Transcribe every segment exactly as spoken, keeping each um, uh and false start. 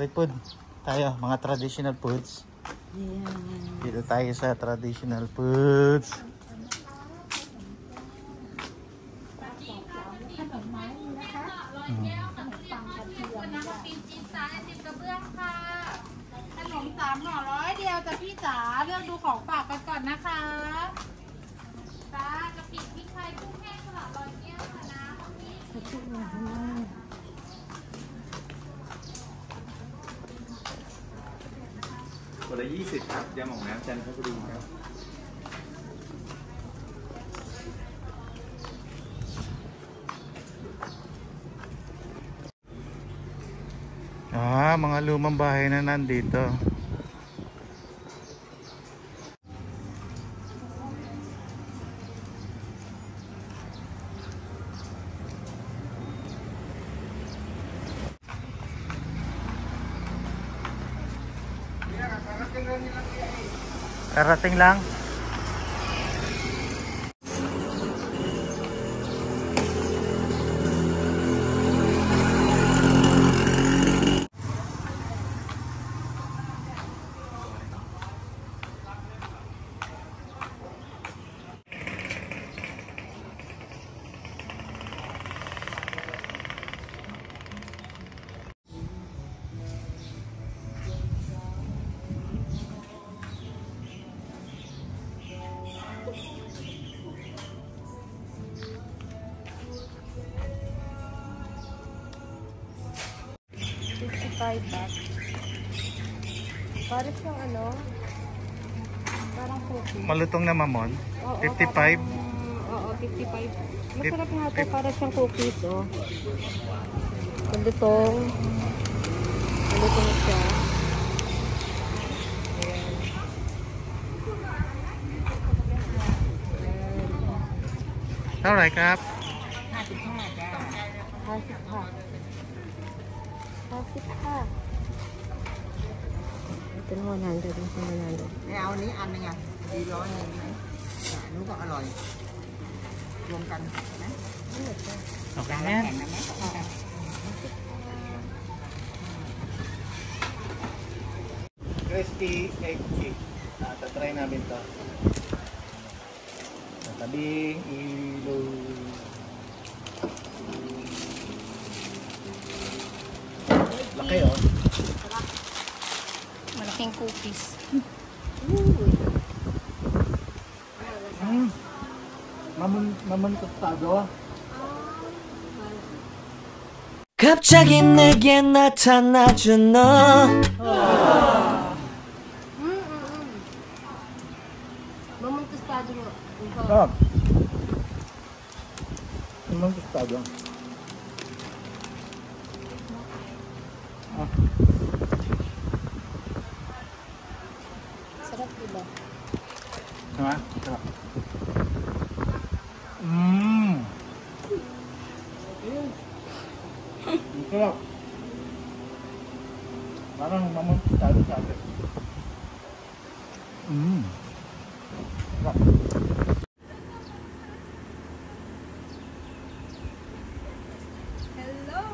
street food tayo, mga traditional foods. Yeah. Dito tayo sa traditional foods. Hmm. คนละยี่สิบครับยำหม่องน้ำจันทบุรีครับ Ah, mga lumang bahay na nandito. Karating lang. fifty-five baht. Parang yung ano, parang cookie. Malutong na mamon. Oo, fifty-five. Parang, oo, fifty-five. Masarap nga ito, parang siyang cookies, oh. Malutong. Malutong siya. เท่าไหร่ครับห้าสิบห้าจ้าห้าสิบห้าห้าสิบห้าเป็นหัวหนังเดี๋ยวเป็นหัวหนังเดี๋ยวไม่เอานี้อันนึงอ่ะดีร้อยนึงไหมนู้นก็อร่อยรวมกันนะโอเคแม่ crispy egg cake. Ah, tatry namin to. Tabing ilog. Laki oh. malaking cookies. Mm. Mamon mamon tostado. 갑자기 내게 나타나준 너. Mamon tostado. Sarap. Mamon tostado. Ah. Sarap diba? Sarap. Sarap. Mmm. Sarap. Parang mamon tostado sa atin. Mmm. Sarap. Hello!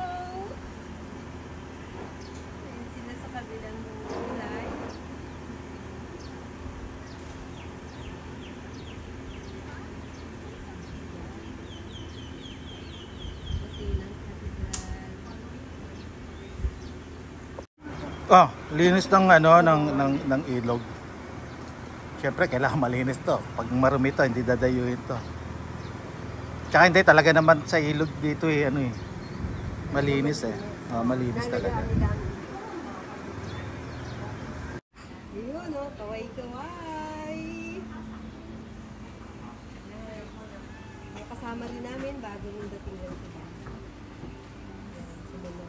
Ayan sila sa kabilang kulay. Kasilang Catedral. Ah, linis ng ano ng ng ng ilog. Siyempre kailangan malinis to. Pag marumi to, hindi dadayuhin to. Tsaka hindi talaga naman sa ilog dito eh ano eh. Malinis eh. Oh, malinis talaga. Yun o, kaway-kaway. May kasama rin namin bago nung dating lang sila. Sila na.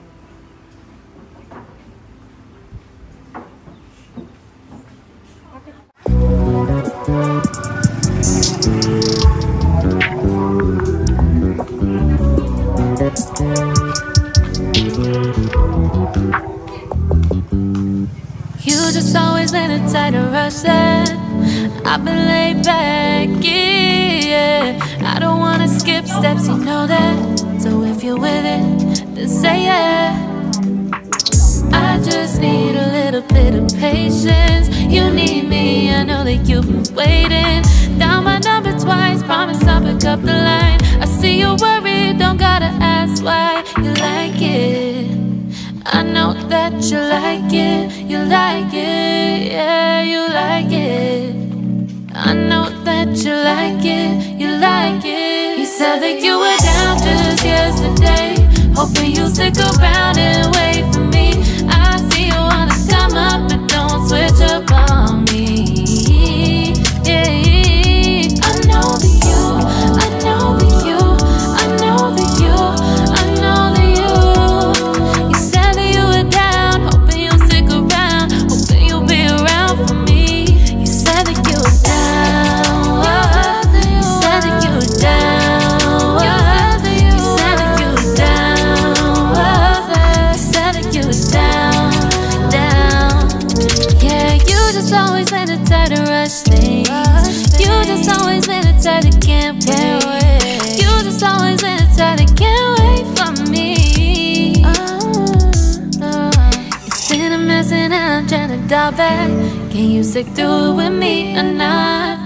You just always been a tighter rush that I've been laid back, yeah. I don't wanna skip steps, you know that. So if you're with it, then say yeah. I just need a little bit of patience. You need me, I know that you've been waiting. Down my number twice, promise I'll pick up the line. I see you worried, don't gotta ask why. You like it, I know that you like it. You like it, yeah, you like it. I know that you like it, you like it. You said that you were down just yesterday, hoping you'll stick around and wait for me. I see you wanna come up, but don't switch up on me. Yeah, I know that you, I know that you, I know that you, I know that you. You said that you were down, hoping you'll stick around, hoping you'll be around for me. You said that you were down, oh, you said that you were down, oh, you said that you were down, oh, you said that you were down, down. Yeah, you just always been the type to rush things. You just always been the type that can't wait. You just always been the type that can't wait for me. It's been a mess and I'm trying to dial back. Can you stick through it with me or not?